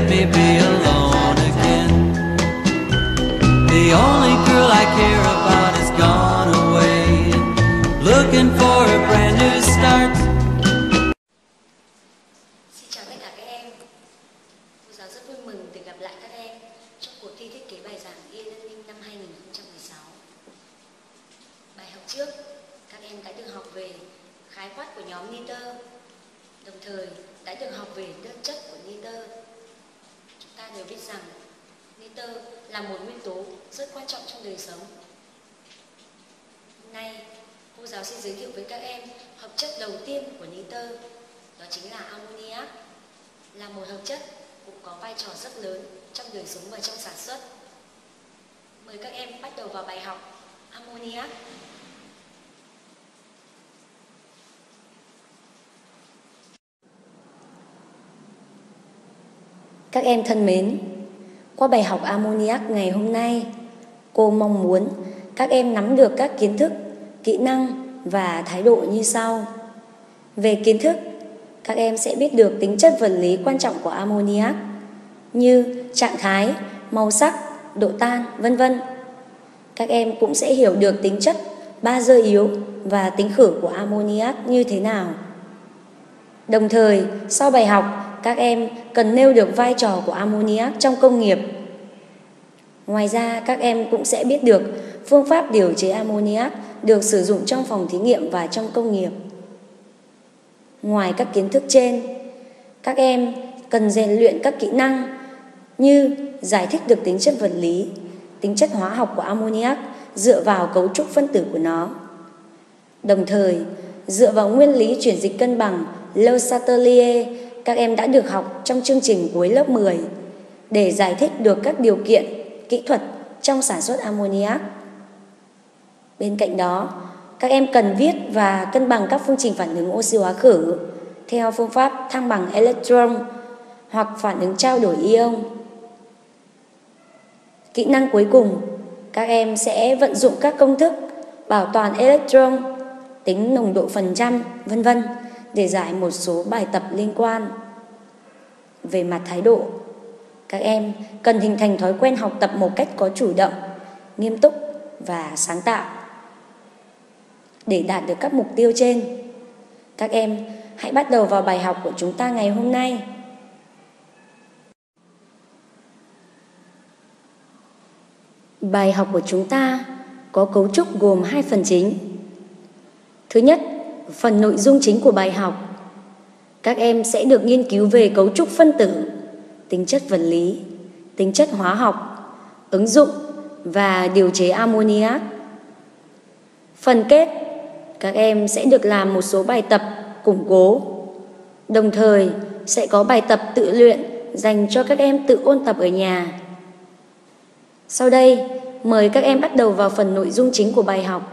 me be alone again. The only girl I care about has gone away, looking for a brand new start. Xin chào tất cả các em. Cô giáo rất vui mừng được gặp lại các em trong cuộc thi thiết kế bài giảng e-learning năm 2016. Bài học trước, các em đã được học về khái quát của nhóm nitơ, đồng thời đã được học về đơn chất của nitơ. Chúng ta đều biết rằng nitơ là một nguyên tố rất quan trọng trong đời sống. Hôm nay, cô giáo sẽ giới thiệu với các em hợp chất đầu tiên của nitơ, đó chính là ammoniac, là một hợp chất cũng có vai trò rất lớn trong đời sống và trong sản xuất. Mời các em bắt đầu vào bài học ammoniac. Các em thân mến, qua bài học ammoniac ngày hôm nay, cô mong muốn các em nắm được các kiến thức, kỹ năng và thái độ như sau. Về kiến thức, các em sẽ biết được tính chất vật lý quan trọng của ammoniac như trạng thái, màu sắc, độ tan, vân vân. Các em cũng sẽ hiểu được tính chất bazơ yếu và tính khử của ammoniac như thế nào. Đồng thời, sau bài học, các em cần nêu được vai trò của ammoniac trong công nghiệp. Ngoài ra, các em cũng sẽ biết được phương pháp điều chế ammoniac được sử dụng trong phòng thí nghiệm và trong công nghiệp. Ngoài các kiến thức trên, các em cần rèn luyện các kỹ năng như giải thích được tính chất vật lý, tính chất hóa học của ammoniac dựa vào cấu trúc phân tử của nó. Đồng thời, dựa vào nguyên lý chuyển dịch cân bằng Le Chatelier, các em đã được học trong chương trình cuối lớp 10 để giải thích được các điều kiện kỹ thuật trong sản xuất ammoniac. Bên cạnh đó, các em cần viết và cân bằng các phương trình phản ứng oxy hóa khử theo phương pháp thăng bằng electron hoặc phản ứng trao đổi ion. Kỹ năng cuối cùng, các em sẽ vận dụng các công thức bảo toàn electron, tính nồng độ phần trăm, vân vân để giải một số bài tập liên quan. Về mặt thái độ, các em cần hình thành thói quen học tập một cách có chủ động, nghiêm túc và sáng tạo. Để đạt được các mục tiêu trên, các em hãy bắt đầu vào bài học của chúng ta ngày hôm nay. Bài học của chúng ta có cấu trúc gồm 2 phần chính. Thứ nhất, phần nội dung chính của bài học. Các em sẽ được nghiên cứu về cấu trúc phân tử, tính chất vật lý, tính chất hóa học, ứng dụng và điều chế ammoniac. Phần kết, các em sẽ được làm một số bài tập củng cố. Đồng thời, sẽ có bài tập tự luyện dành cho các em tự ôn tập ở nhà. Sau đây, mời các em bắt đầu vào phần nội dung chính của bài học.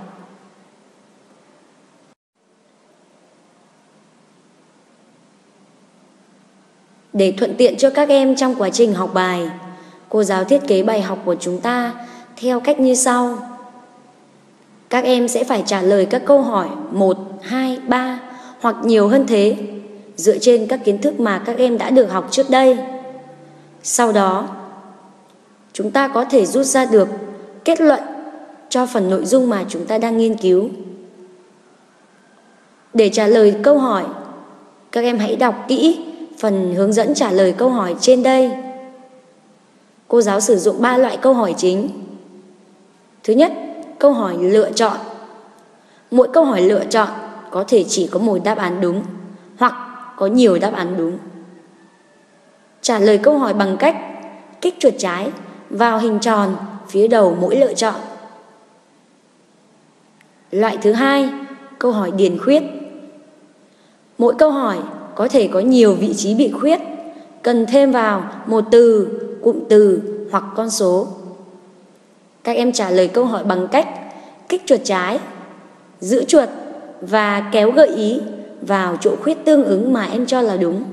Để thuận tiện cho các em trong quá trình học bài, cô giáo thiết kế bài học của chúng ta theo cách như sau. Các em sẽ phải trả lời các câu hỏi 1, 2, 3 hoặc nhiều hơn thế, dựa trên các kiến thức mà các em đã được học trước đây. Sau đó, chúng ta có thể rút ra được kết luận cho phần nội dung mà chúng ta đang nghiên cứu. Để trả lời câu hỏi, các em hãy đọc kỹ phần hướng dẫn trả lời câu hỏi trên đây. Cô giáo sử dụng 3 loại câu hỏi chính. Thứ nhất, câu hỏi lựa chọn. Mỗi câu hỏi lựa chọn có thể chỉ có một đáp án đúng hoặc có nhiều đáp án đúng. Trả lời câu hỏi bằng cách kích chuột trái vào hình tròn phía đầu mỗi lựa chọn. Loại thứ hai, câu hỏi điền khuyết. Mỗi câu hỏi có thể có nhiều vị trí bị khuyết, cần thêm vào một từ, cụm từ hoặc con số. Các em trả lời câu hỏi bằng cách kích chuột trái, giữ chuột và kéo gợi ý vào chỗ khuyết tương ứng mà em cho là đúng.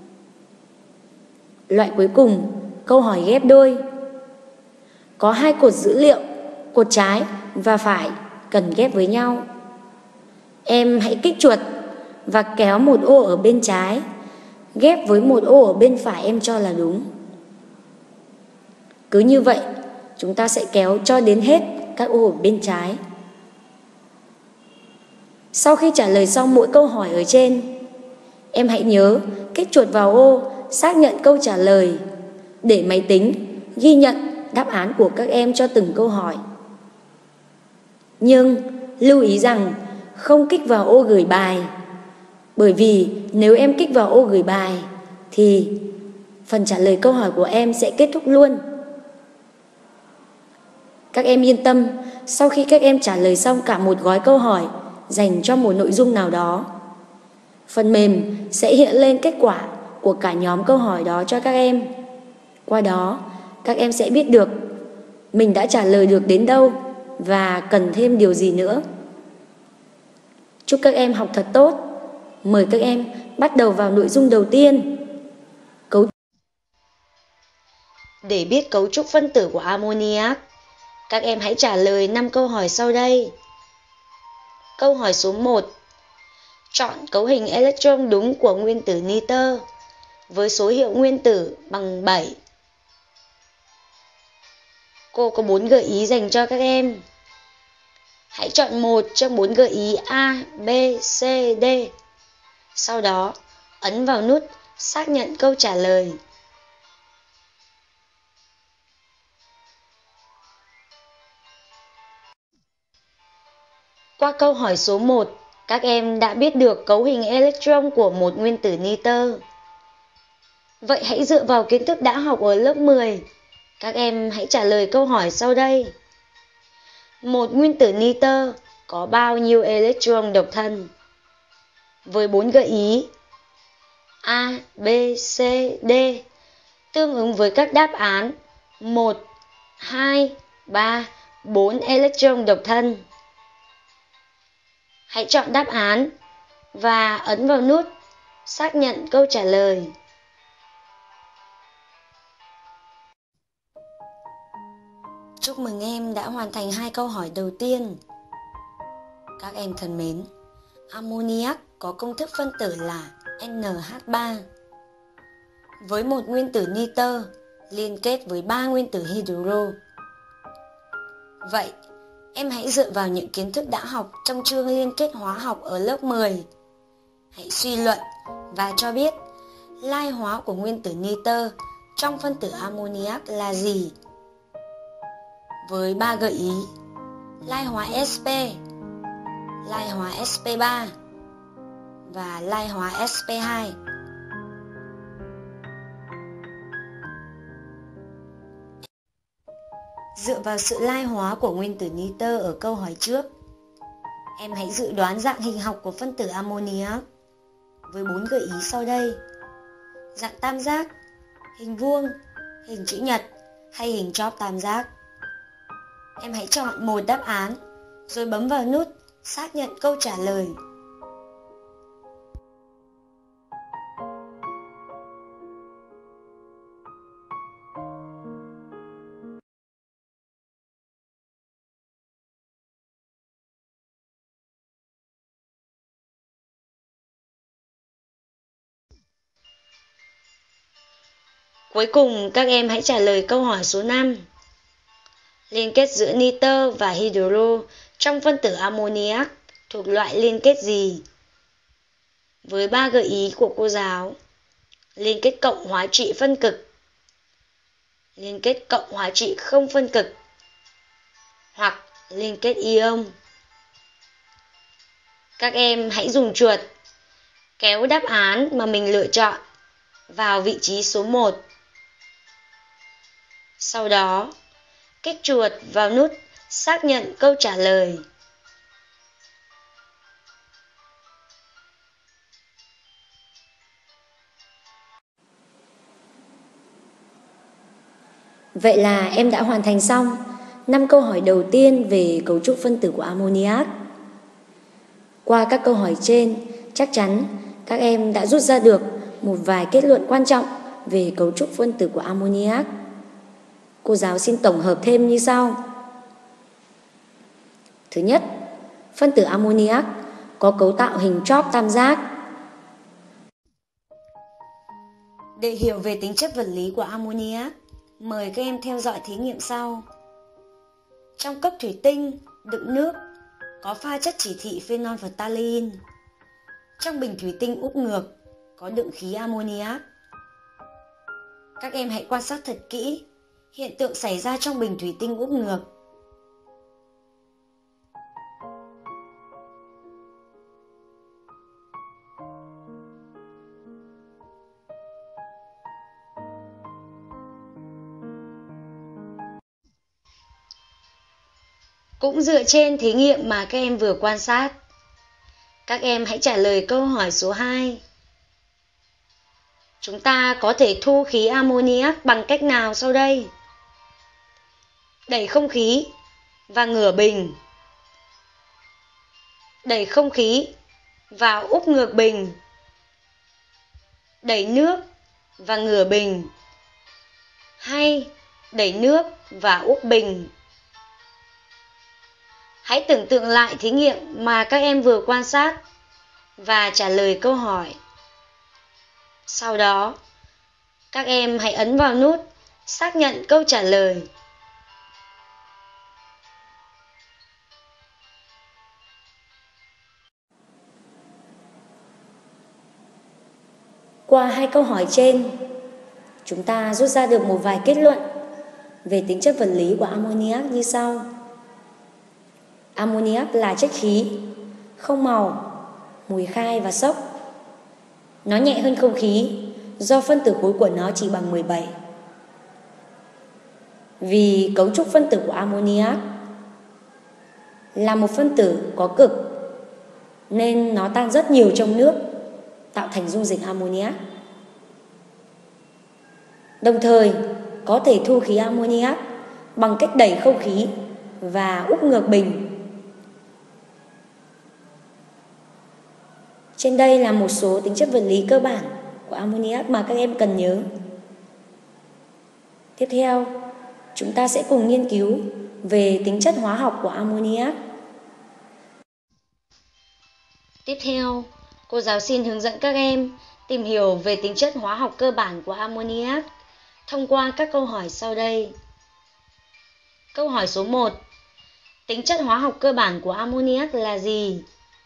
Loại cuối cùng, câu hỏi ghép đôi. Có 2 cột dữ liệu, cột trái và phải cần ghép với nhau. Em hãy kích chuột và kéo một ô ở bên trái ghép với một ô ở bên phải em cho là đúng. Cứ như vậy, chúng ta sẽ kéo cho đến hết các ô ở bên trái. Sau khi trả lời xong mỗi câu hỏi ở trên, em hãy nhớ kích chuột vào ô xác nhận câu trả lời để máy tính ghi nhận đáp án của các em cho từng câu hỏi. Nhưng lưu ý rằng không kích vào ô gửi bài, bởi vì nếu em kích vào ô gửi bài thì phần trả lời câu hỏi của em sẽ kết thúc luôn. Các em yên tâm, sau khi các em trả lời xong cả một gói câu hỏi dành cho một nội dung nào đó, phần mềm sẽ hiện lên kết quả của cả nhóm câu hỏi đó cho các em. Qua đó, các em sẽ biết được mình đã trả lời được đến đâu và cần thêm điều gì nữa. Chúc các em học thật tốt. Mời các em bắt đầu vào nội dung đầu tiên. Để biết cấu trúc phân tử của ammoniac, các em hãy trả lời 5 câu hỏi sau đây. Câu hỏi số 1. Chọn cấu hình electron đúng của nguyên tử nitơ với số hiệu nguyên tử bằng 7. Cô có 4 gợi ý dành cho các em. Hãy chọn một trong 4 gợi ý A, B, C, D. Sau đó, ấn vào nút xác nhận câu trả lời. Qua câu hỏi số 1, các em đã biết được cấu hình electron của một nguyên tử nitơ. Vậy hãy dựa vào kiến thức đã học ở lớp 10, các em hãy trả lời câu hỏi sau đây. Một nguyên tử nitơ có bao nhiêu electron độc thân? Với 4 gợi ý A, B, C, D tương ứng với các đáp án 1, 2, 3, 4 electron độc thân. Hãy chọn đáp án và ấn vào nút xác nhận câu trả lời. Chúc mừng em đã hoàn thành 2 câu hỏi đầu tiên. Các em thân mến, ammoniac có công thức phân tử là NH3. Với một nguyên tử nitơ liên kết với 3 nguyên tử hydro. Vậy, em hãy dựa vào những kiến thức đã học trong chương liên kết hóa học ở lớp 10. Hãy suy luận và cho biết lai hóa của nguyên tử nitơ trong phân tử ammoniac là gì? Với 3 gợi ý: lai hóa sp, lai hóa sp3 và lai hóa sp2. Dựa vào sự lai hóa của nguyên tử nitơ ở câu hỏi trước, em hãy dự đoán dạng hình học của phân tử ammoniac với 4 gợi ý sau đây: dạng tam giác, hình vuông, hình chữ nhật hay hình chóp tam giác. Em hãy chọn một đáp án rồi bấm vào nút xác nhận câu trả lời. Cuối cùng, các em hãy trả lời câu hỏi số 5. Liên kết giữa nitơ và hydro trong phân tử ammoniac thuộc loại liên kết gì? Với 3 gợi ý của cô giáo: liên kết cộng hóa trị phân cực, liên kết cộng hóa trị không phân cực hoặc liên kết ion. Các em hãy dùng chuột kéo đáp án mà mình lựa chọn vào vị trí số 1. Sau đó, kích chuột vào nút xác nhận câu trả lời. Vậy là em đã hoàn thành xong 5 câu hỏi đầu tiên về cấu trúc phân tử của ammoniac. Qua các câu hỏi trên, chắc chắn các em đã rút ra được một vài kết luận quan trọng về cấu trúc phân tử của ammoniac. Cô giáo xin tổng hợp thêm như sau. Thứ nhất, phân tử ammoniac có cấu tạo hình chóp tam giác. Để hiểu về tính chất vật lý của ammoniac, Mời các em theo dõi thí nghiệm sau. Trong cốc thủy tinh đựng nước có pha chất chỉ thị phenolphthalein. Trong bình thủy tinh úp ngược có đựng khí ammoniac. Các em hãy quan sát thật kỹ hiện tượng xảy ra trong bình thủy tinh úp ngược. Cũng dựa trên thí nghiệm mà các em vừa quan sát, các em hãy trả lời câu hỏi số 2. Chúng ta có thể thu khí ammoniac bằng cách nào sau đây? Đẩy không khí và ngửa bình. Đẩy không khí và úp ngược bình. Đẩy nước và ngửa bình. Hay đẩy nước và úp bình. Hãy tưởng tượng lại thí nghiệm mà các em vừa quan sát và trả lời câu hỏi. Sau đó, các em hãy ấn vào nút xác nhận câu trả lời. Qua hai câu hỏi trên, chúng ta rút ra được một vài kết luận về tính chất vật lý của ammoniac như sau. Ammoniac là chất khí, không màu, mùi khai và xốc. Nó nhẹ hơn không khí do phân tử khối của nó chỉ bằng 17. Vì cấu trúc phân tử của ammoniac là một phân tử có cực nên nó tan rất nhiều trong nước, tạo thành dung dịch ammoniac. Đồng thời có thể thu khí ammoniac bằng cách đẩy không khí và úp ngược bình. Trên đây là một số tính chất vật lý cơ bản của ammoniac mà các em cần nhớ. Tiếp theo, chúng ta sẽ cùng nghiên cứu về tính chất hóa học của ammoniac. Tiếp theo, cô giáo xin hướng dẫn các em tìm hiểu về tính chất hóa học cơ bản của ammoniac thông qua các câu hỏi sau đây. Câu hỏi số 1. Tính chất hóa học cơ bản của ammoniac là gì?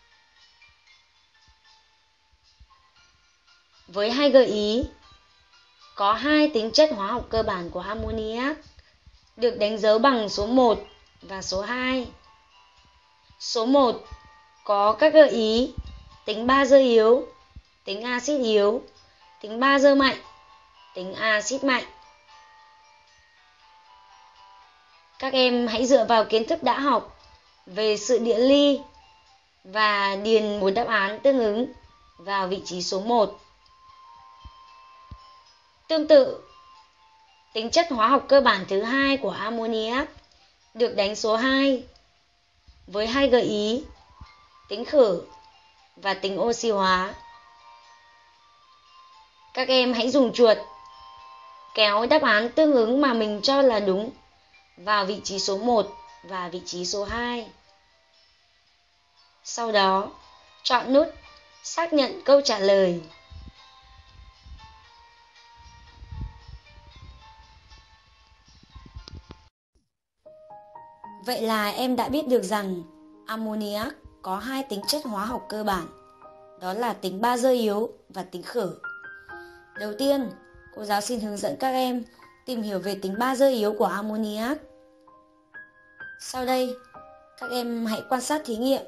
Với hai gợi ý, có hai tính chất hóa học cơ bản của ammoniac được đánh dấu bằng số 1 và số 2. Số 1 có các gợi ý tính bazơ yếu, tính axit yếu, tính bazơ mạnh, tính axit mạnh. Các em hãy dựa vào kiến thức đã học về sự địa ly và điền một đáp án tương ứng vào vị trí số 1. Tương tự, tính chất hóa học cơ bản thứ hai của ammoniac được đánh số 2 với hai gợi ý tính khử và tính oxy hóa. Các em hãy dùng chuột kéo đáp án tương ứng mà mình cho là đúng vào vị trí số 1 và vị trí số 2. Sau đó, chọn nút xác nhận câu trả lời. Vậy là em đã biết được rằng ammoniac có hai tính chất hóa học cơ bản, đó là tính bazơ yếu và tính khử. Đầu tiên, cô giáo xin hướng dẫn các em tìm hiểu về tính bazơ yếu của ammoniac. Sau đây, các em hãy quan sát thí nghiệm.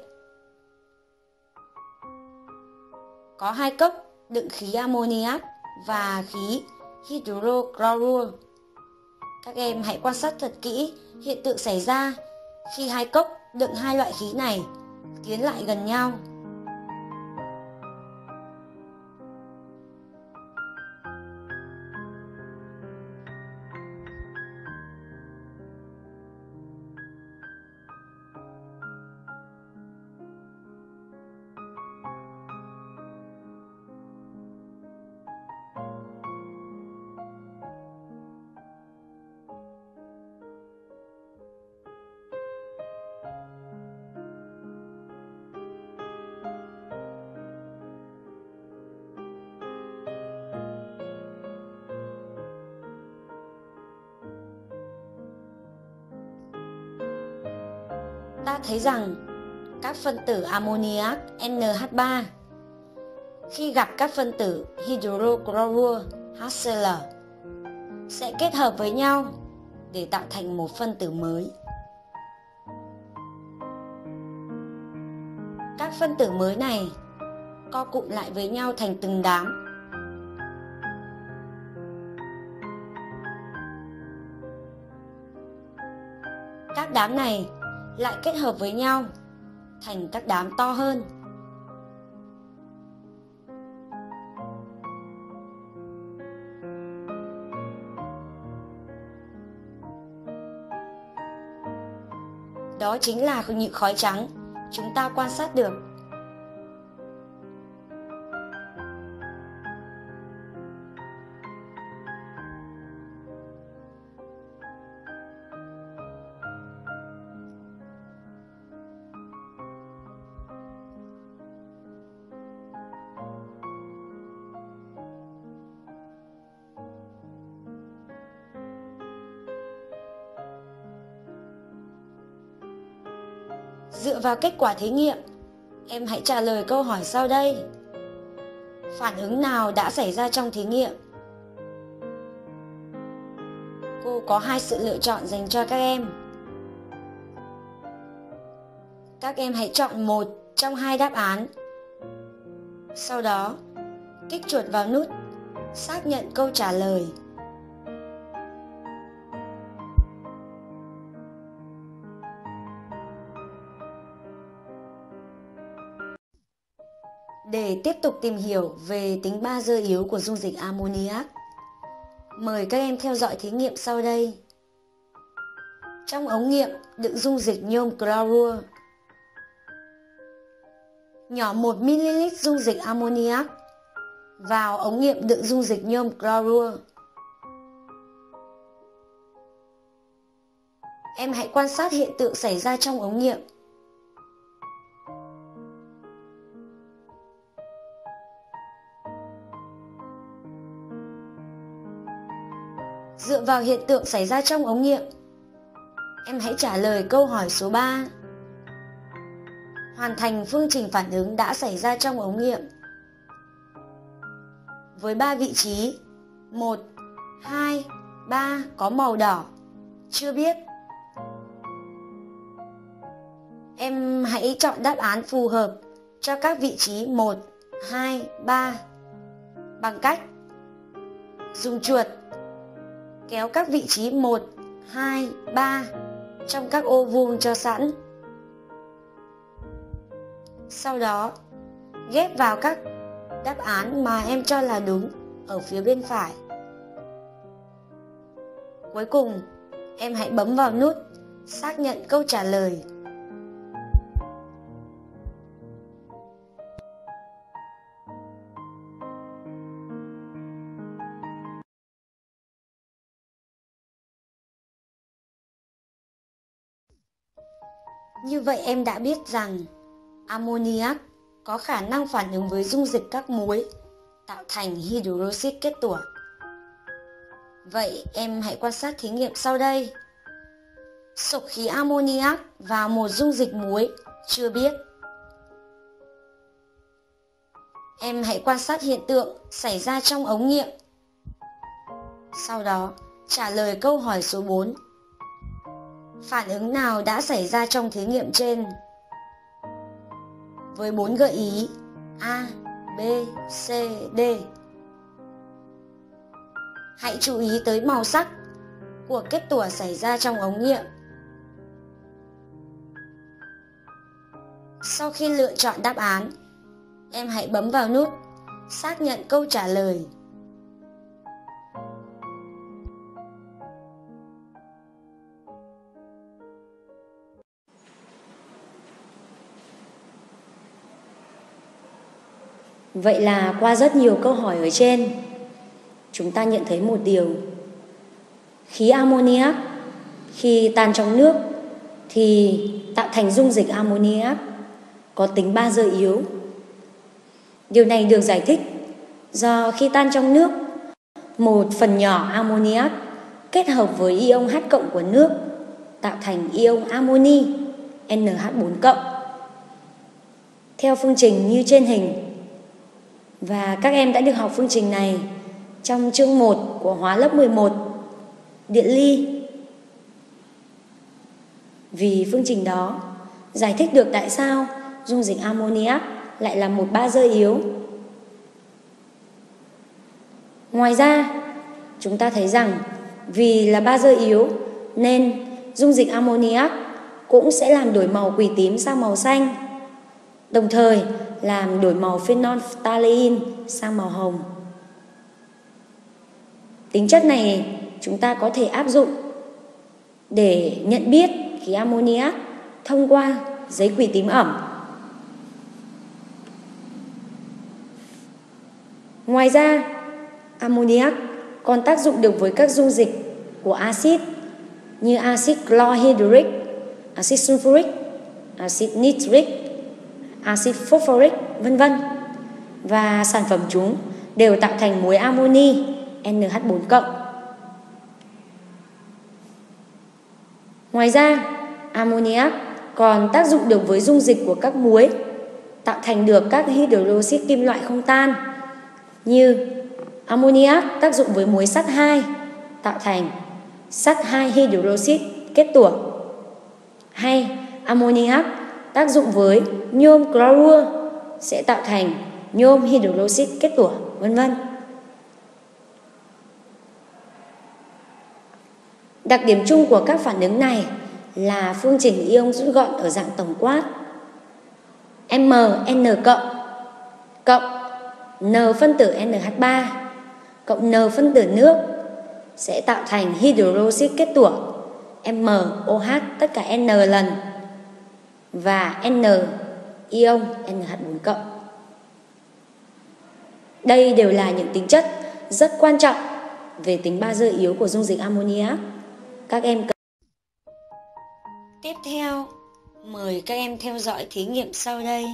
Có hai cốc đựng khí ammoniac và khí hydrochlorua. Các em hãy quan sát thật kỹ hiện tượng xảy ra khi hai cốc đựng hai loại khí này tiến lại gần nhau. Ta thấy rằng các phân tử ammoniac NH3 khi gặp các phân tử hydrochlorua HCl sẽ kết hợp với nhau để tạo thành một phân tử mới. Các phân tử mới này co cụm lại với nhau thành từng đám. Các đám này lại kết hợp với nhau thành các đám to hơn. Đó chính là những khói trắng chúng ta quan sát được. Dựa vào kết quả thí nghiệm, em hãy trả lời câu hỏi sau đây. Phản ứng nào đã xảy ra trong thí nghiệm? Cô có 2 sự lựa chọn dành cho các em. Các em hãy chọn một trong 2 đáp án. Sau đó, kích chuột vào nút xác nhận câu trả lời. Để tiếp tục tìm hiểu về tính bazơ yếu của dung dịch ammoniac, mời các em theo dõi thí nghiệm sau đây. Trong ống nghiệm đựng dung dịch nhôm clorua, nhỏ 1 ml dung dịch ammoniac vào ống nghiệm đựng dung dịch nhôm clorua. Em hãy quan sát hiện tượng xảy ra trong ống nghiệm. Dựa vào hiện tượng xảy ra trong ống nghiệm, em hãy trả lời câu hỏi số 3. Hoàn thành phương trình phản ứng đã xảy ra trong ống nghiệm. Với 3 vị trí 1, 2, 3 có màu đỏ, chưa biết. Em hãy chọn đáp án phù hợp cho các vị trí 1, 2, 3 bằng cách dùng chuột kéo các vị trí 1, 2, 3 trong các ô vuông cho sẵn. Sau đó, ghép vào các đáp án mà em cho là đúng ở phía bên phải. Cuối cùng, em hãy bấm vào nút xác nhận câu trả lời. Như vậy em đã biết rằng ammoniac có khả năng phản ứng với dung dịch các muối tạo thành hydroxit kết tủa. Vậy em hãy quan sát thí nghiệm sau đây. Xộc khí ammoniac vào một dung dịch muối chưa biết. Em hãy quan sát hiện tượng xảy ra trong ống nghiệm. Sau đó, trả lời câu hỏi số 4. Phản ứng nào đã xảy ra trong thí nghiệm trên? Với 4 gợi ý A, B, C, D. Hãy chú ý tới màu sắc của kết tủa xảy ra trong ống nghiệm. Sau khi lựa chọn đáp án, em hãy bấm vào nút xác nhận câu trả lời. Vậy là qua rất nhiều câu hỏi ở trên, chúng ta nhận thấy một điều. Khí ammoniac khi tan trong nước thì tạo thành dung dịch ammoniac có tính bazơ yếu. Điều này được giải thích do khi tan trong nước, một phần nhỏ ammoniac kết hợp với ion H+ của nước tạo thành ion amoni. NH4+, theo phương trình như trên hình. Và các em đã được học phương trình này trong chương 1 của hóa lớp 11, điện ly. Vì phương trình đó giải thích được tại sao dung dịch ammoniac lại là một bazơ yếu. Ngoài ra, chúng ta thấy rằng vì là bazơ yếu nên dung dịch ammoniac cũng sẽ làm đổi màu quỳ tím sang màu xanh, đồng thời làm đổi màu phenolphthalein sang màu hồng. Tính chất này chúng ta có thể áp dụng để nhận biết khí ammoniac thông qua giấy quỳ tím ẩm. Ngoài ra, ammoniac còn tác dụng được với các dung dịch của axit như axit chlorhydric, axit sulfuric, axit nitric, axit phosphoric, vân vân. Và sản phẩm chúng đều tạo thành muối amoni NH4+. Ngoài ra, ammoniac còn tác dụng được với dung dịch của các muối, tạo thành được các hydroxit kim loại không tan như ammoniac tác dụng với muối sắt 2, tạo thành sắt 2 hydroxit kết tủa, hay ammoniac tác dụng với nhôm clorua sẽ tạo thành nhôm hydroxit kết tủa, vân vân. Đặc điểm chung của các phản ứng này là phương trình ion rút gọn ở dạng tổng quát Mn cộng N phân tử NH3 cộng N phân tử nước sẽ tạo thành hydroxit kết tủa MOH tất cả N lần và N ion NH4+. Đây đều là những tính chất rất quan trọng về tính bazơ yếu của dung dịch ammoniac. Các em Tiếp theo, mời các em theo dõi thí nghiệm sau đây.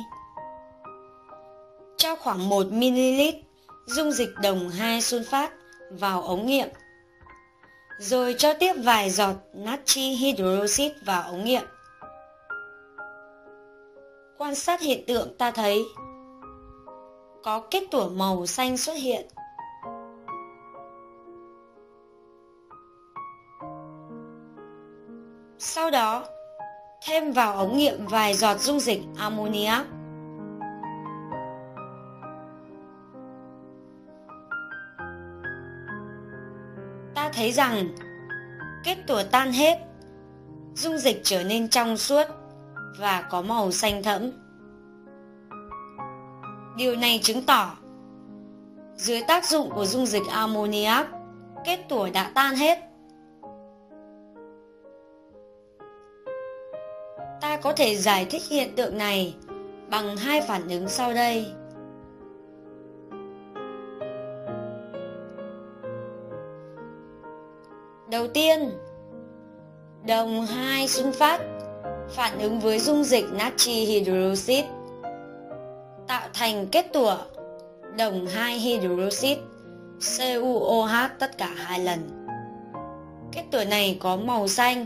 Cho khoảng 1 ml dung dịch đồng 2 sunfat vào ống nghiệm, rồi cho tiếp vài giọt natri hydroxit vào ống nghiệm. Quan sát hiện tượng ta thấy có kết tủa màu xanh xuất hiện. Sau đó, thêm vào ống nghiệm vài giọt dung dịch ammoniac. Ta thấy rằng kết tủa tan hết, dung dịch trở nên trong suốt và có màu xanh thẫm. Điều này chứng tỏ dưới tác dụng của dung dịch ammoniac, kết tủa đã tan hết. Ta có thể giải thích hiện tượng này bằng hai phản ứng sau đây. Đầu tiên, đồng 2 sunfat phản ứng với dung dịch natri hydroxit tạo thành kết tủa đồng 2 hydroxit CuOH tất cả 2 lần. Kết tủa này có màu xanh.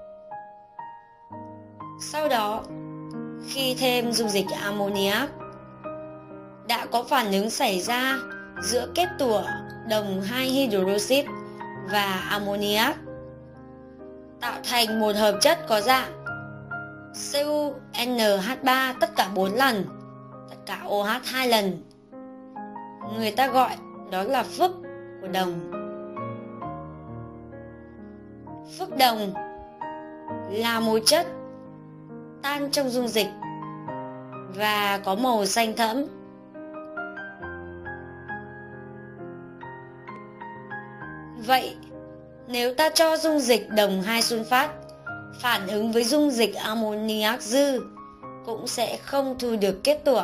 Sau đó, khi thêm dung dịch ammoniac, đã có phản ứng xảy ra giữa kết tủa đồng 2 hydroxit và ammoniac, tạo thành một hợp chất có dạng CuNH3 tất cả 4 lần, tất cả OH 2 lần. Người ta gọi đó là phức của đồng. Phức đồng là một chất tan trong dung dịch và có màu xanh thẫm. Vậy, nếu ta cho dung dịch đồng 2 sunfat phản ứng với dung dịch ammoniac dư, cũng sẽ không thu được kết tủa.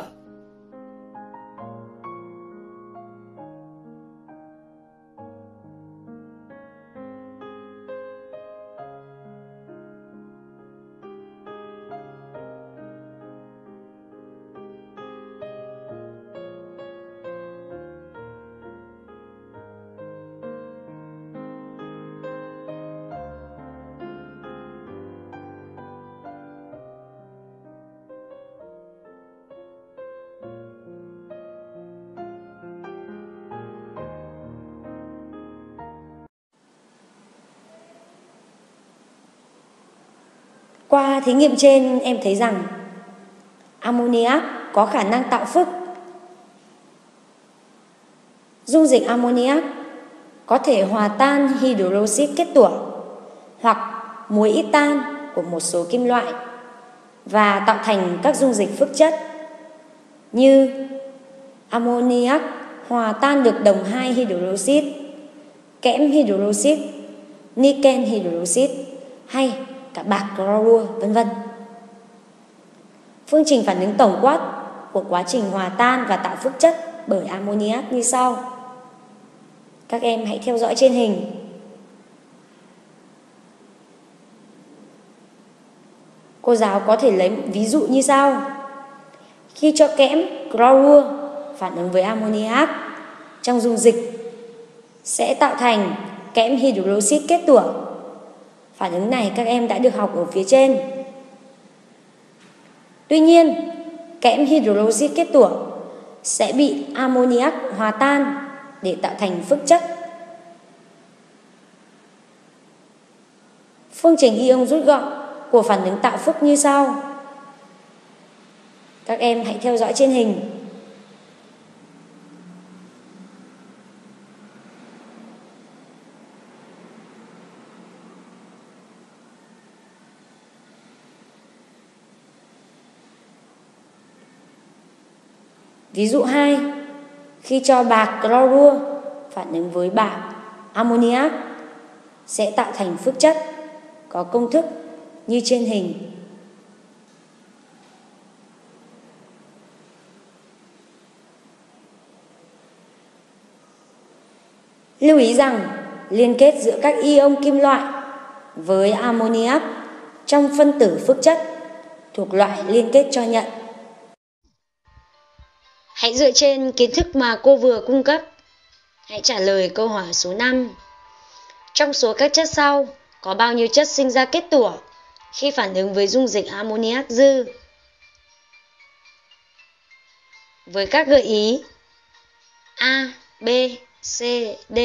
Qua thí nghiệm trên em thấy rằng ammoniac có khả năng tạo phức. Dung dịch ammoniac có thể hòa tan hydroxit kết tủa hoặc muối ít tan của một số kim loại và tạo thành các dung dịch phức chất như ammoniac hòa tan được đồng 2 hydroxit, kẽm hydroxit, niken hydroxit hay cả bạc clorua, vân vân. Phương trình phản ứng tổng quát của quá trình hòa tan và tạo phức chất bởi ammoniac như sau. Các em hãy theo dõi trên hình. Cô giáo có thể lấy ví dụ như sau. Khi cho kẽm clorua phản ứng với ammoniac trong dung dịch sẽ tạo thành kẽm hydroxit kết tủa. Phản ứng này các em đã được học ở phía trên. Tuy nhiên, kẽm hydroxit kết tủa sẽ bị ammoniac hòa tan để tạo thành phức chất. Phương trình ion rút gọn của phản ứng tạo phức như sau. Các em hãy theo dõi trên hình. Ví dụ 2. Khi cho bạc clorua phản ứng với bạc ammoniac sẽ tạo thành phức chất có công thức như trên hình. Lưu ý rằng liên kết giữa các ion kim loại với ammoniac trong phân tử phức chất thuộc loại liên kết cho nhận. Hãy dựa trên kiến thức mà cô vừa cung cấp, hãy trả lời câu hỏi số 5. Trong số các chất sau, có bao nhiêu chất sinh ra kết tủa khi phản ứng với dung dịch ammoniac dư? Với các gợi ý A, B, C, D.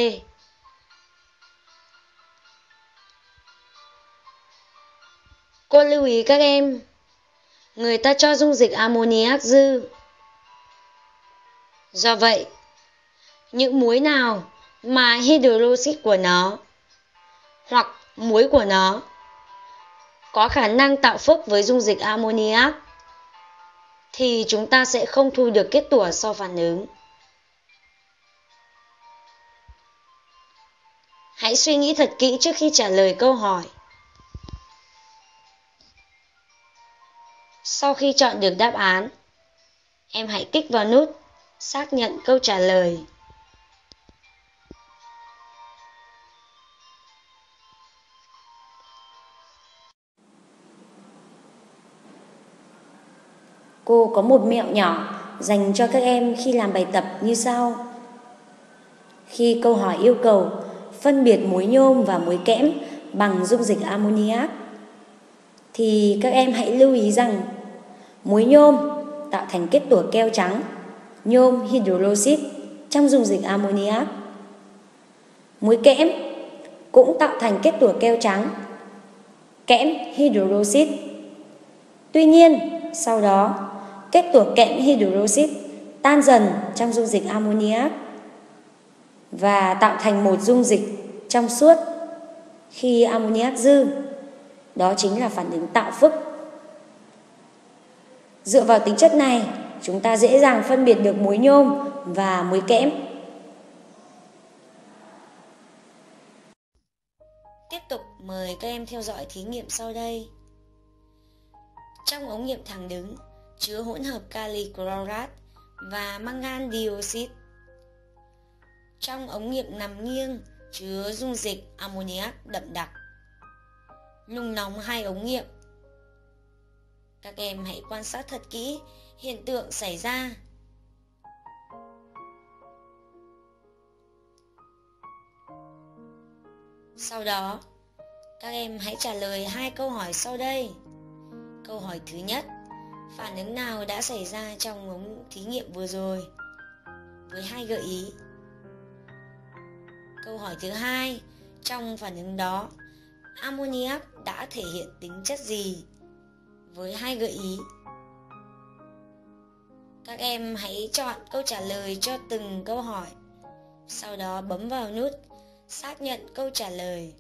Cô lưu ý các em, người ta cho dung dịch ammoniac dư. Do vậy, những muối nào mà hydroxit của nó hoặc muối của nó có khả năng tạo phức với dung dịch ammoniac thì chúng ta sẽ không thu được kết tủa sau phản ứng. Hãy suy nghĩ thật kỹ trước khi trả lời câu hỏi. Sau khi chọn được đáp án, em hãy kích vào nút xác nhận câu trả lời. Cô có một mẹo nhỏ dành cho các em khi làm bài tập như sau. Khi câu hỏi yêu cầu phân biệt muối nhôm và muối kẽm bằng dung dịch ammoniac, thì các em hãy lưu ý rằng muối nhôm tạo thành kết tủa keo trắng, nhôm hydroxit trong dung dịch ammoniac. Muối kẽm cũng tạo thành kết tủa keo trắng, kẽm hydroxit. Tuy nhiên, sau đó, kết tủa kẽm hydroxit tan dần trong dung dịch ammoniac và tạo thành một dung dịch trong suốt khi ammoniac dư. Đó chính là phản ứng tạo phức. Dựa vào tính chất này, chúng ta dễ dàng phân biệt được muối nhôm và muối kẽm. Tiếp tục mời các em theo dõi thí nghiệm sau đây. Trong ống nghiệm thẳng đứng chứa hỗn hợp kali chlorat và mangan dioxide. Trong ống nghiệm nằm nghiêng chứa dung dịch ammoniac đậm đặc. Nung nóng hai ống nghiệm. Các em hãy quan sát thật kỹ hiện tượng xảy ra. Sau đó, các em hãy trả lời hai câu hỏi sau đây. Câu hỏi thứ nhất, phản ứng nào đã xảy ra trong ống thí nghiệm vừa rồi? Với hai gợi ý. Câu hỏi thứ hai, trong phản ứng đó, ammoniac đã thể hiện tính chất gì? với 2 gợi ý. Các em hãy chọn câu trả lời cho từng câu hỏi, sau đó bấm vào nút xác nhận câu trả lời.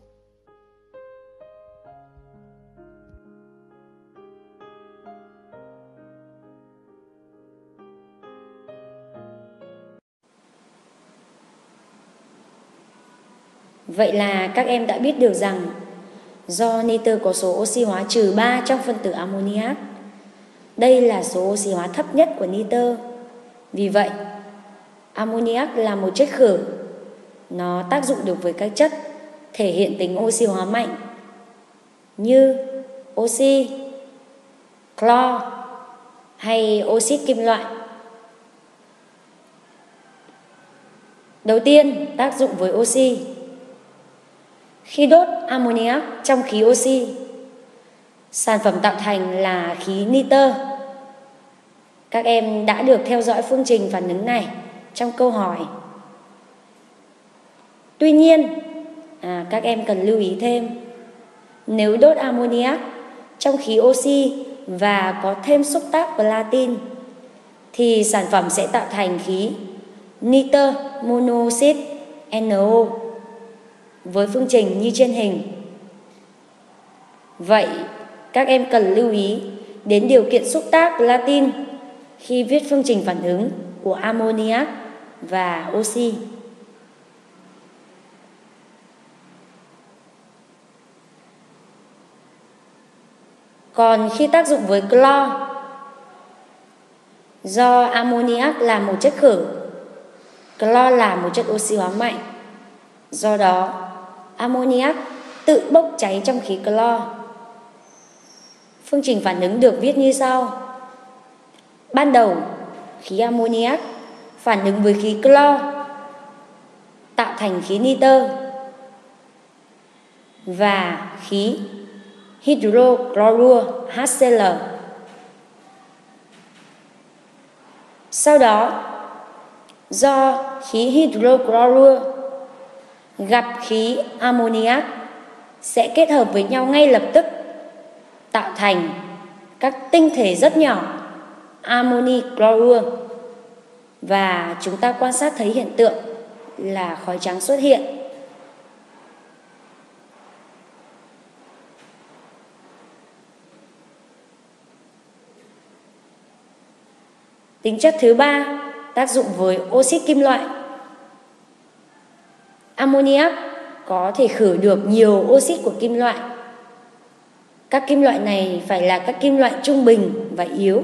Vậy là các em đã biết được rằng do nitơ có số oxy hóa trừ 3 trong phân tử ammoniac, đây là số oxy hóa thấp nhất của nitơ. Vì vậy, ammoniac là một chất khử. Nó tác dụng được với các chất thể hiện tính oxy hóa mạnh như oxy, clo hay oxit kim loại. Đầu tiên, tác dụng với oxy. Khi đốt ammoniac trong khí oxy, sản phẩm tạo thành là khí nitơ. Các em đã được theo dõi phương trình phản ứng này trong câu hỏi. Tuy nhiên, các em cần lưu ý thêm, nếu đốt ammoniac trong khí oxy và có thêm xúc tác platin thì sản phẩm sẽ tạo thành khí nitơ monoxide NO với phương trình như trên hình. Vậy, các em cần lưu ý đến điều kiện xúc tác platin khi viết phương trình phản ứng của ammoniac và oxy. Còn khi tác dụng với clo, do ammoniac là một chất khử, clo là một chất oxy hóa mạnh. Do đó, ammoniac tự bốc cháy trong khí clo. Phương trình phản ứng được viết như sau. Ban đầu, khí ammoniac phản ứng với khí clo tạo thành khí nitơ và khí hydrochlorua HCl. Sau đó, do khí hydrochlorua gặp khí ammoniac sẽ kết hợp với nhau ngay lập tức, tạo thành các tinh thể rất nhỏ ammoni chlorua, và chúng ta quan sát thấy hiện tượng là khói trắng xuất hiện. Tính chất thứ ba, tác dụng với oxit kim loại. Ammoniac có thể khử được nhiều oxit của kim loại. Các kim loại này phải là các kim loại trung bình và yếu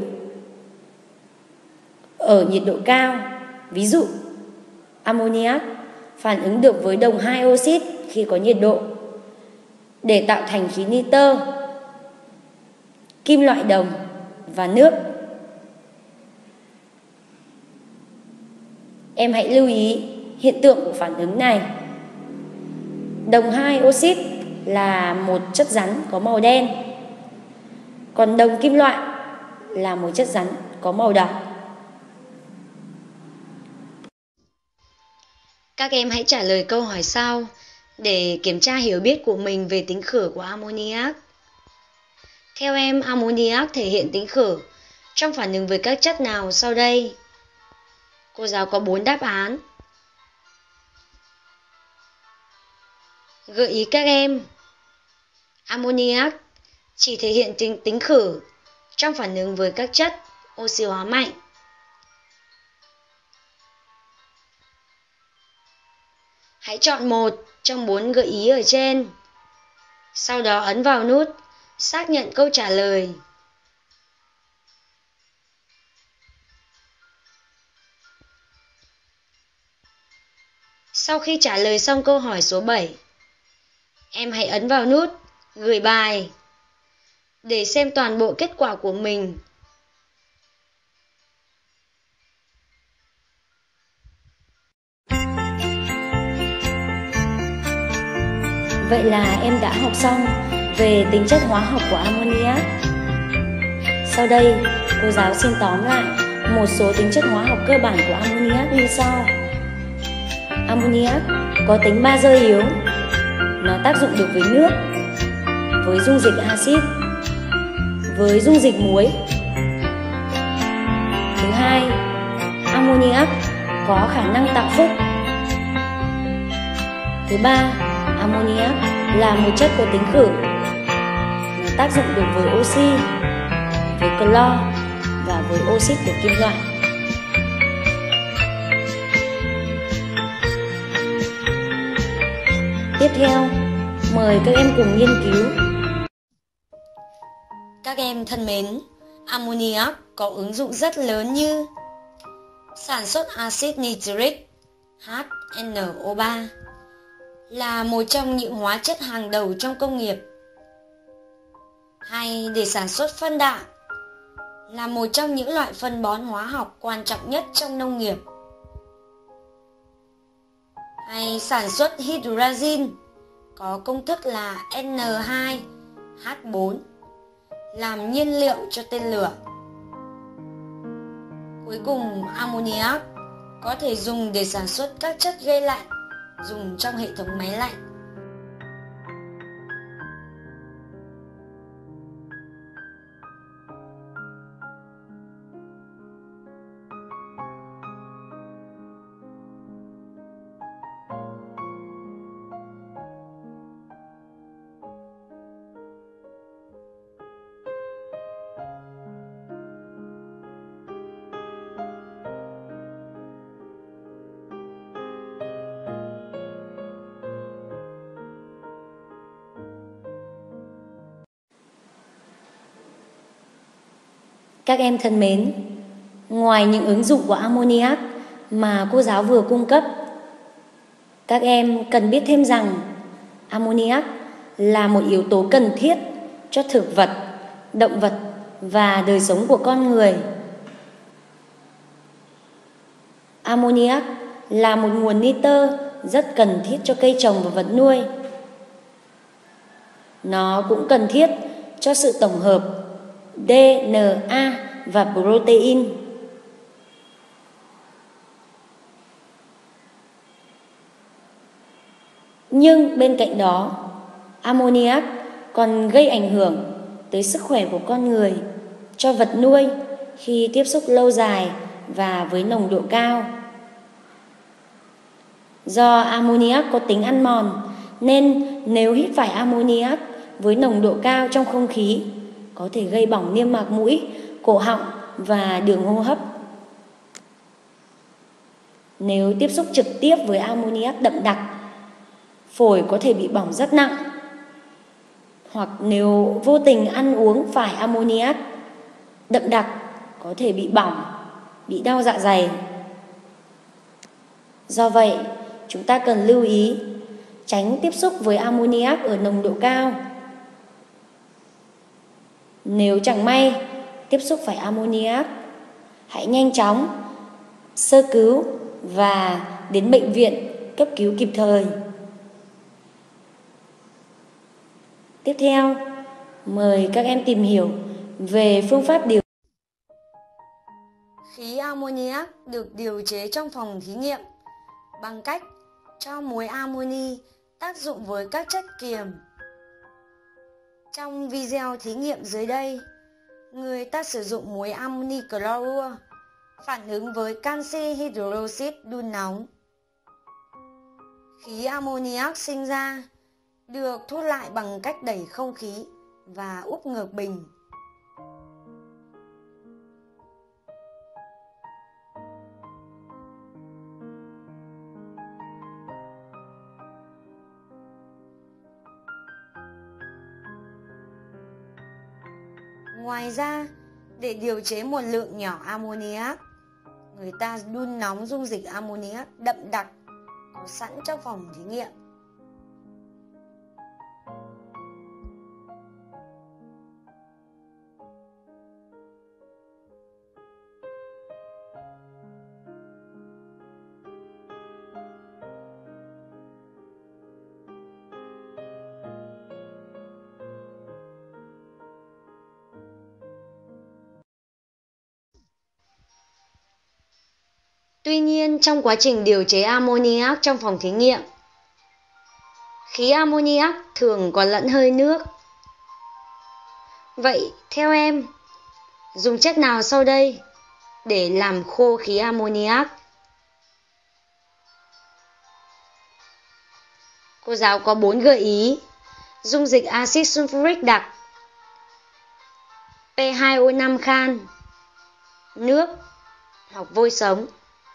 ở nhiệt độ cao. Ví dụ, ammoniac phản ứng được với đồng 2 oxit khi có nhiệt độ để tạo thành khí nitơ, kim loại đồng và nước. Em hãy lưu ý hiện tượng của phản ứng này. Đồng 2 oxit là một chất rắn có màu đen, còn đồng kim loại là một chất rắn có màu đỏ. Các em hãy trả lời câu hỏi sau để kiểm tra hiểu biết của mình về tính khử của ammoniac. Theo em, ammoniac thể hiện tính khử trong phản ứng với các chất nào sau đây? Cô giáo có 4 đáp án. Gợi ý các em. Ammoniac chỉ thể hiện tính khử trong phản ứng với các chất oxy hóa mạnh. Hãy chọn một trong 4 gợi ý ở trên. Sau đó ấn vào nút xác nhận câu trả lời. Sau khi trả lời xong câu hỏi số 7, em hãy ấn vào nút gửi bài để xem toàn bộ kết quả của mình. Vậy là em đã học xong về tính chất hóa học của ammoniac. Sau đây, cô giáo xin tóm lại một số tính chất hóa học cơ bản của ammoniac như sau. Ammoniac có tính bazơ yếu. Nó tác dụng được với nước, với dung dịch axit với dung dịch muối. Thứ hai, ammoniac có khả năng tạo phức. Thứ ba, ammoniac là một chất có tính khử. Nó tác dụng được với oxy, với clo và với oxit của kim loại. Tiếp theo, mời các em cùng nghiên cứu. Các em thân mến, ammoniac có ứng dụng rất lớn như sản xuất axit nitric HNO3 là một trong những hóa chất hàng đầu trong công nghiệp, hay để sản xuất phân đạm là một trong những loại phân bón hóa học quan trọng nhất trong nông nghiệp, hay sản xuất hydrazine có công thức là N2H4 làm nhiên liệu cho tên lửa. Cuối cùng, ammoniac có thể dùng để sản xuất các chất gây lạnh dùng trong hệ thống máy lạnh. Các em thân mến, ngoài những ứng dụng của ammoniac mà cô giáo vừa cung cấp, các em cần biết thêm rằng ammoniac là một yếu tố cần thiết cho thực vật, động vật và đời sống của con người. Ammoniac là một nguồn nitơ rất cần thiết cho cây trồng và vật nuôi. Nó cũng cần thiết cho sự tổng hợp DNA và protein. Nhưng bên cạnh đó, ammoniac còn gây ảnh hưởng tới sức khỏe của con người, cho vật nuôi khi tiếp xúc lâu dài và với nồng độ cao. Do ammoniac có tính ăn mòn, nên nếu hít phải ammoniac với nồng độ cao trong không khí, có thể gây bỏng niêm mạc mũi, cổ họng và đường hô hấp. Nếu tiếp xúc trực tiếp với ammoniac đậm đặc, phổi có thể bị bỏng rất nặng. Hoặc nếu vô tình ăn uống phải ammoniac đậm đặc, có thể bị bỏng, bị đau dạ dày. Do vậy, chúng ta cần lưu ý tránh tiếp xúc với ammoniac ở nồng độ cao. Nếu chẳng may tiếp xúc phải ammoniac, hãy nhanh chóng sơ cứu và đến bệnh viện cấp cứu kịp thời. Tiếp theo, mời các em tìm hiểu về phương pháp điều. Khí ammoniac được điều chế trong phòng thí nghiệm bằng cách cho muối amoni tác dụng với các chất kiềm. Trong video thí nghiệm dưới đây, người ta sử dụng muối amoni clorua phản ứng với canxi hydroxit đun nóng. Khí ammoniac sinh ra được thu lại bằng cách đẩy không khí và úp ngược bình. Ngoài ra, để điều chế một lượng nhỏ ammoniac, người ta đun nóng dung dịch ammoniac đậm đặc có sẵn trong phòng thí nghiệm. Tuy nhiên, trong quá trình điều chế ammoniac trong phòng thí nghiệm, khí ammoniac thường có lẫn hơi nước. Vậy theo em, dùng chất nào sau đây để làm khô khí ammoniac? Cô giáo có 4 gợi ý: dung dịch axit sulfuric đặc, P2O5 khan, nước hoặc vôi sống.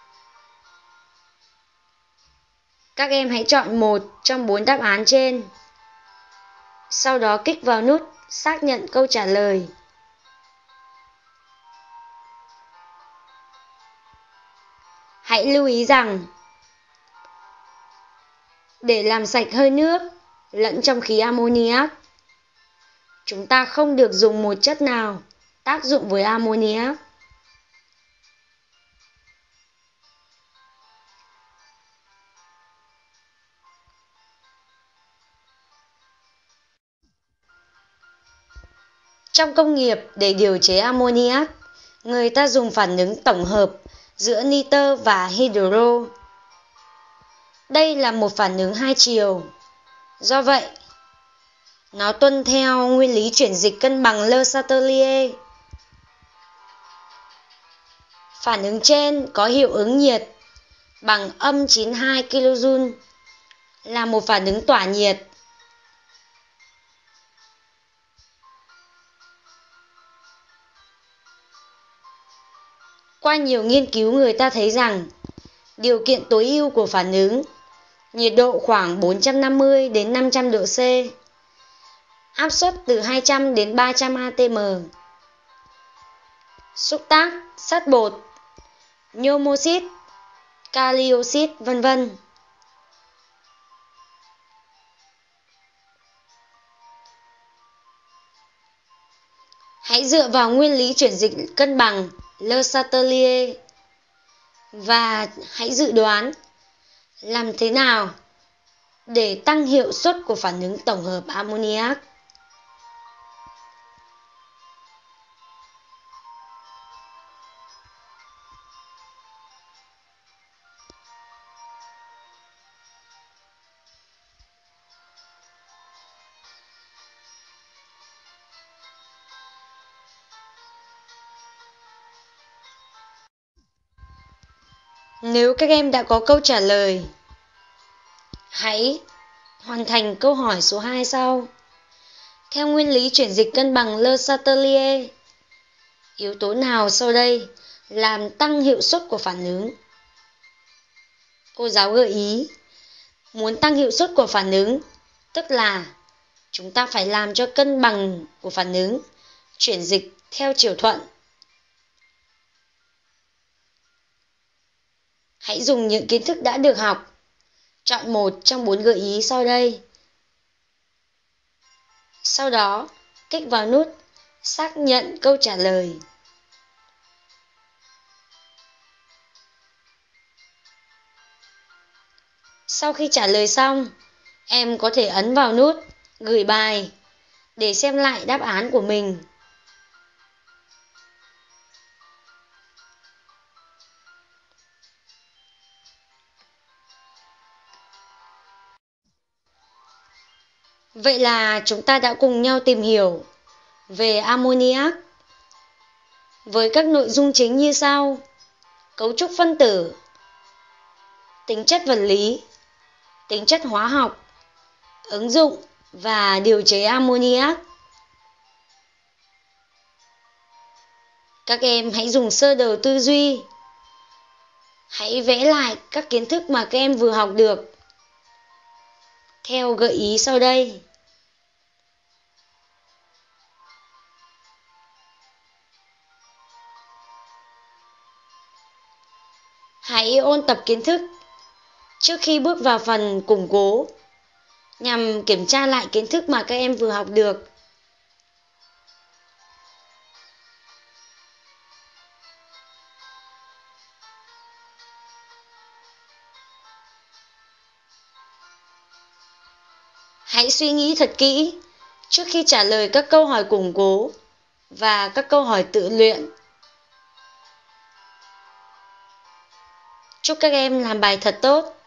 Các em hãy chọn một trong 4 đáp án trên. Sau đó kích vào nút xác nhận câu trả lời. Hãy lưu ý rằng để làm sạch hơi nước lẫn trong khí ammoniac, chúng ta không được dùng một chất nào tác dụng với ammoniac. Trong công nghiệp, để điều chế ammoniac, người ta dùng phản ứng tổng hợp giữa nitơ và hydro. Đây là một phản ứng hai chiều. Do vậy, nó tuân theo nguyên lý chuyển dịch cân bằng Le Chatelier. Phản ứng trên có hiệu ứng nhiệt bằng âm 92 kJ, là một phản ứng tỏa nhiệt. Qua nhiều nghiên cứu, người ta thấy rằng điều kiện tối ưu của phản ứng, nhiệt độ khoảng 450 đến 500 độ C, áp suất từ 200 đến 300 atm, xúc tác sắt bột, nhôm oxit, kali oxit, vân vân. Hãy dựa vào nguyên lý chuyển dịch cân bằng Le Chatelier và hãy dự đoán làm thế nào để tăng hiệu suất của phản ứng tổng hợp ammoniac. Nếu các em đã có câu trả lời, hãy hoàn thành câu hỏi số 2 sau. Theo nguyên lý chuyển dịch cân bằng Le Chatelier, yếu tố nào sau đây làm tăng hiệu suất của phản ứng? Cô giáo gợi ý, muốn tăng hiệu suất của phản ứng, tức là chúng ta phải làm cho cân bằng của phản ứng chuyển dịch theo chiều thuận. Hãy dùng những kiến thức đã được học. Chọn một trong 4 gợi ý sau đây. Sau đó, kích vào nút xác nhận câu trả lời. Sau khi trả lời xong, em có thể ấn vào nút gửi bài để xem lại đáp án của mình. Vậy là chúng ta đã cùng nhau tìm hiểu về ammoniac với các nội dung chính như sau: cấu trúc phân tử, tính chất vật lý, tính chất hóa học, ứng dụng và điều chế ammoniac. Các em hãy dùng sơ đồ tư duy. Hãy vẽ lại các kiến thức mà các em vừa học được theo gợi ý sau đây. Hãy ôn tập kiến thức trước khi bước vào phần củng cố, nhằm kiểm tra lại kiến thức mà các em vừa học được. Hãy suy nghĩ thật kỹ trước khi trả lời các câu hỏi củng cố và các câu hỏi tự luyện. Chúc các em làm bài thật tốt.